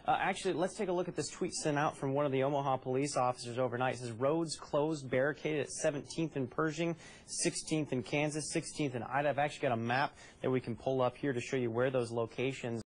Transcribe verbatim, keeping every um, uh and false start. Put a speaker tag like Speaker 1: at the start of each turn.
Speaker 1: Uh, actually, let's take a look at this tweet sent out from one of the Omaha police officers overnight. It says, roads closed, barricaded at seventeenth in Pershing, sixteenth in Kansas, sixteenth in Ida. I've actually got a map that we can pull up here to show you where those locations